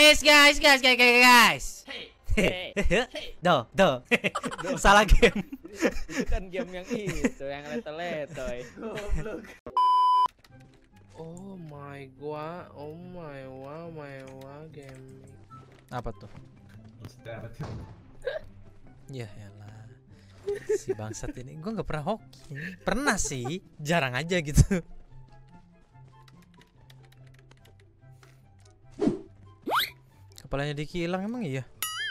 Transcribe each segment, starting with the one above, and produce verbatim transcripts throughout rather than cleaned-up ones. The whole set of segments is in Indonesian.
Guys, guys, guys, guys, guys, guys. Hey. Do, do. Salah game. Itu kan game yang itu, yang leto-letoy. Oh my god, oh my wow, my wow game. Apa tuh? Ya elah. Si bangsat ini, gue nggak pernah hoki. Pernah sih, jarang aja gitu. Kepalanya Diki hilang emang iya.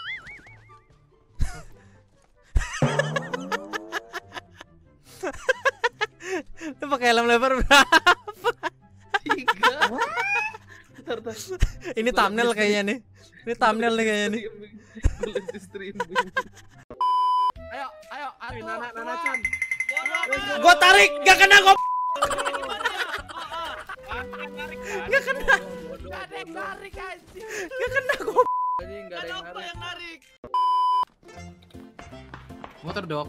Lu pakai helm lebar berapa? Tiga. Ini thumbnail kayaknya nih. Ini thumbnail nih kayaknya nih. Ayo, ayo, ayo, Nana, Nana Chan. Gua tarik, gak kena gua. Gak kena. Gak ada yang narik anjing. Gak kena gua. Jadi gak ada yang narik. Motor dok.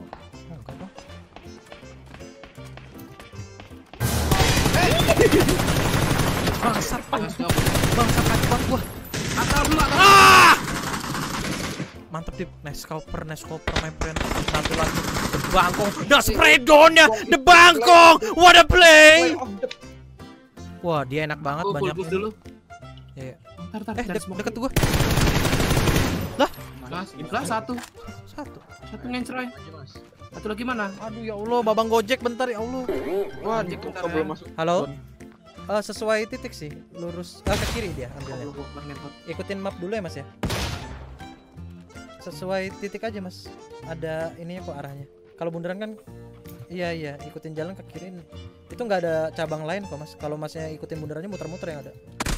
Bangsat, bangsat kuat gua. Atau dulu, Ah! Mantep Dip, nice scoper, nice scoper my friend. Satu lagi, the bangkong, the spray down-nya, the bangkong, what a play. Wah dia enak banget, oh, banyak dulu. Ya, ya. Tar, tar, Eh de deket gua. Lah, lah satu, satu, satu ngencroy. Satu lagi mana? Aduh ya Allah, babang gojek bentar ya Allah. Wah, Gojek bentar ya. Belum masuk. Halo. Uh, sesuai titik sih, lurus uh, ke kiri dia ambilnya. Ikutin map dulu ya Mas ya. Sesuai titik aja Mas. Ada ininya kok arahnya. Kalau bundaran kan, iya iya, ikutin jalan ke kiri. Itu nggak ada cabang lain kok Mas. Kalau Masnya ikutin bundarannya muter-muter yang ada.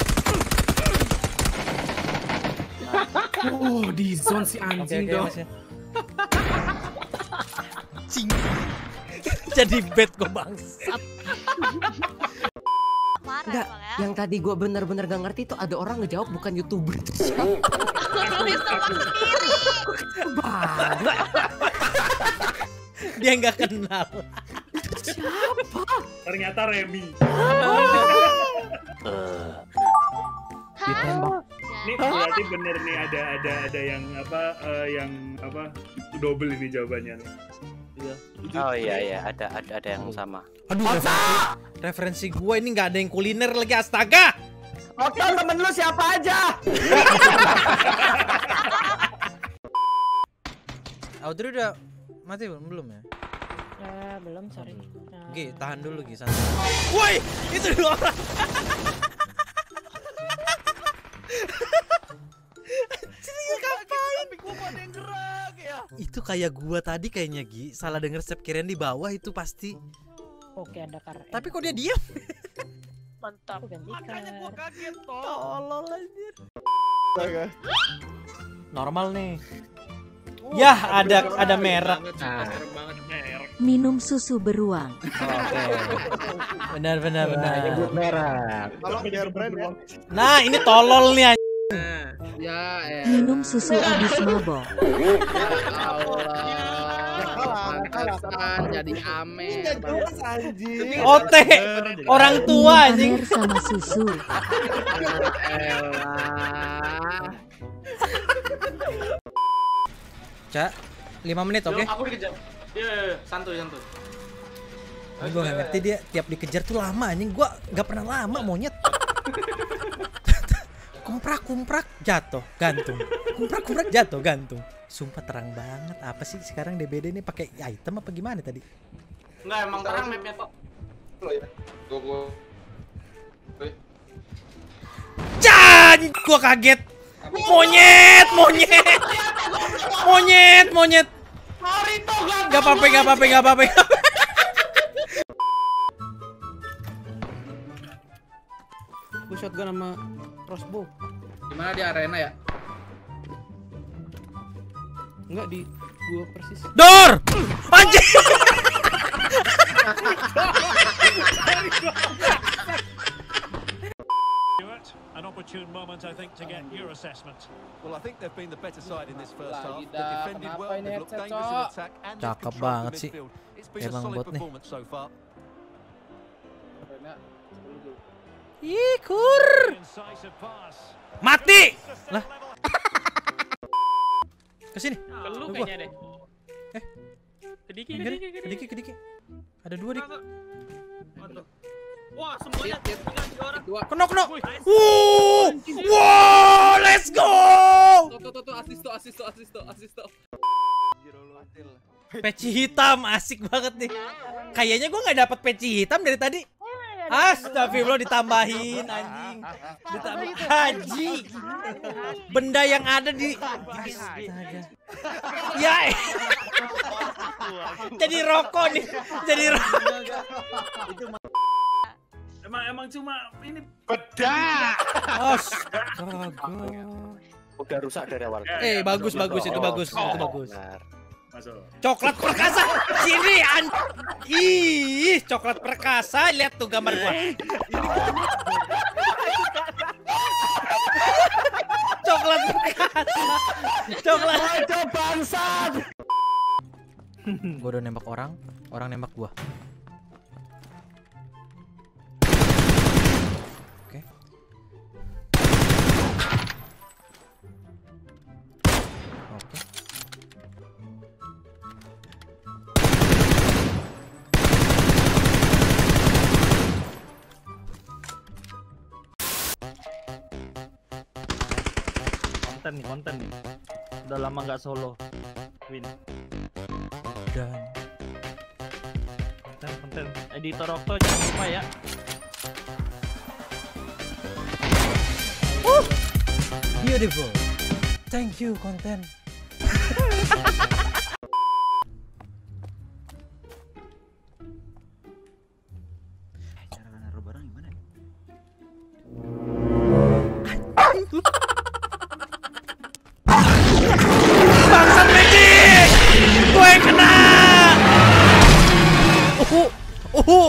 Oh, di zone si anjing dong. Mas ya. Anjing. Jadi bad kok bangsat. Enggak, yang tadi gue bener-bener gak ngerti itu ada orang ngejawab bukan YouTuber. Dia nggak kenal. Siapa? Ternyata Remy. Ditembak. Ini berarti bener nih ada ada ada yang apa uh, yang apa double ini jawabannya nih. Oh iya iya ada ada ada yang sama. Aduh referensi, referensi gue ini nggak ada yang kuliner lagi astaga. Oke temen lu siapa aja? Audrey udah mati belum belum ya? Ya belum sorry. Gi tahan dulu Gi santai. Woi itu dua orang. Itu kayak gua tadi kayaknya Gi, salah denger step kirain di bawah itu pasti. Oke ada kar. Tapi kok dia diam? Mantap. Makanya gua kaget toh. Tolol anjir. Normal nih. Oh, ya ada ada merah. Nah. Minum susu beruang. Oke. Benar benar benar. Nyebut merah. Kalau biar brand ya. Nah ini tolol nih. Nah, ya, ya. Minum susu abis mabok. Ya Allah. Pantesan jadi amer. Ote orang tua anjing. Amer sama susu. Elah. Cak, lima menit oke? Okay? Aku dikejar. Iya, iya, iya, santuy, santuy. Gue gak ngerti dia tiap dikejar tuh lama anjing. Gue gak pernah lama monyet. Kumprak kumprak jatuh gantung. Kumprak kumprak jatuh gantung. Sumpah terang banget. Apa sih sekarang D B D ini pakai item apa gimana tadi? Enggak emang terang mapnya kok. Jan, gue kaget. Monyet, monyet, monyet, monyet. Gak apa-apa, gak apa-apa, gak apa-apa. Gue shotgun sama crossbow. Gimana di arena ya? Enggak di gua persis. Dor! Anjing! An opportune moment, I think, to get your assessment. Well, I think they've been the better side in this first half. Lagi They've dah, defended kenapa well, ini they've looked headset, dangerous in Cok? attack, and they've Cakep controlled banget the sih. midfield. It's been a Emang solid bot nih. performance so far. Ikur! Incisive pass. Mati! Lah. Kesini. Ke lu Ke gua. kayaknya deh. Eh. Kediki, Enggak, kediki, kediki. kediki, kediki. Ada dua dik. Wah, semuanya tinggal tiga orang. Dua. Kena, kena. Wuh, wow, let's go. Tuh, tuh, tuh, tuh, asis tuh, asis tuh, asis tuh, asis tuh. Peci hitam asik banget nih. Kayaknya gua nggak dapat peci hitam dari tadi. Astagfirullah ditambahin anjing. Ditambah haji. Benda yang ada di astaga. Ya. Jadi rokok nih. Jadi rokok. Emang emang cuma ini Bedak. Astaga. Udah rusak dari awal. Eh, bagus bagus itu bagus. Itu bagus. masuk. Coklat perkasa. Sini an. Ih, coklat perkasa. Lihat tuh gambar gua. Coklat perkasa. Coklat bangsat. Gua udah nembak orang, orang nembak gua. Oke. Oke. Konten nih, konten nih. Udah lama nggak solo. Win. Dan Konten, konten. Editor Okto jangan lupa ya. uh, beautiful. Thank you konten. Cara naruh barang gimana? Bangsat Magic! Gue yang kena! Uhu! Uhu!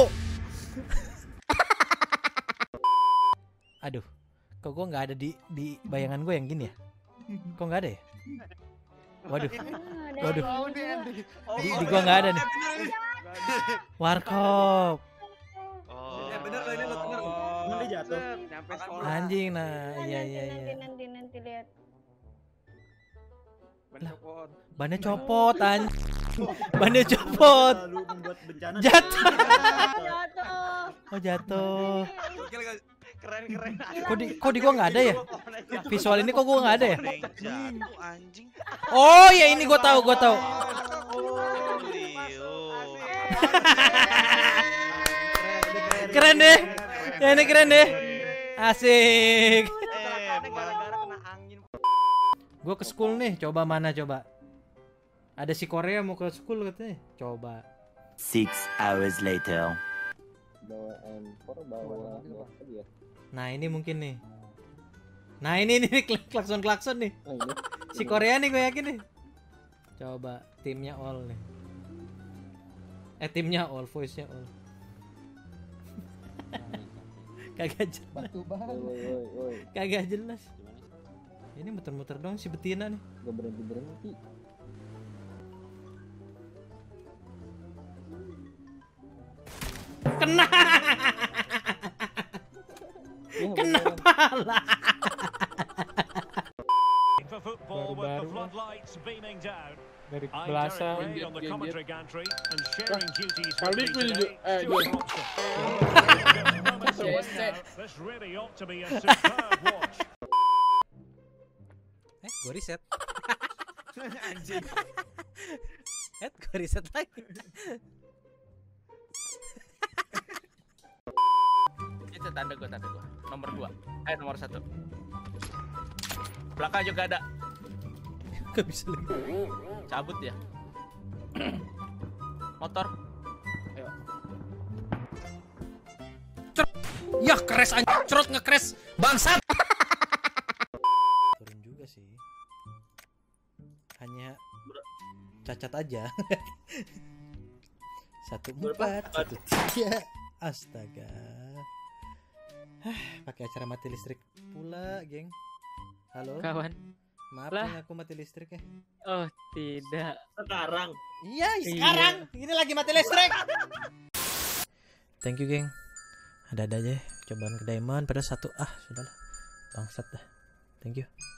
Aduh, kok gue nggak ada di di bayangan gue yang gini ya? Kok nggak ada ya? Waduh, waduh, di, di gue nggak ada nih. Warkop. Eh, bener loh ini lo bener. Emang dia jatuh. Anjing, nah, iya iya iya. Nanti nanti lihat. Bannya copot, anjing. Bannya copot. Lalu membuat bencana. Jatuh. Jatuh. Oh jatuh. Keren keren. Kok di kok di gua nggak ada ya? Visual ini kok gua nggak ada ya? Jatuh anjing. Oh ya ini gua tahu, gua tahu. Keren deh. Ya ini keren deh. Asik. Gua ke school nih, coba mana coba. Ada si Korea mau ke school katanya. Coba. Six hours later. Nah ini mungkin nih. Nah ini nih klakson klakson nih. Si Korea nih gue yakin nih. Coba timnya all nih. Eh timnya all, voice-nya all. Kagak jelas. Kagak jelas. Ini muter-muter dong si betina nih. Gak berhenti berhenti. Kena. Kenapa lah? Baru-baru dari Belasa. Kali gue juga eh gue. Eh, gue reset. Anjing. Eh, gue reset lagi. Itu tanda gue, tanda gue. Nomor dua. Eh, nomor satu. Belakang juga ada. Gak bisa lagi. Cabut ya. Motor. Ayo. Ya, crash anjing. Cerot nge-crash. Bangsat. Turun juga sih. Hanya cacat aja. Satu empat, satu tiga. Astaga. Pakai acara mati listrik pula, geng. Halo. Kawan. Maaf lah. nih aku mati listriknya. Oh, tidak. Sekarang. Iya, sekarang. Ini lagi mati listrik. Thank you, geng. Ada-ada aja cobaan ke diamond pada satu. Ah, sudahlah. Bangsat dah. Thank you.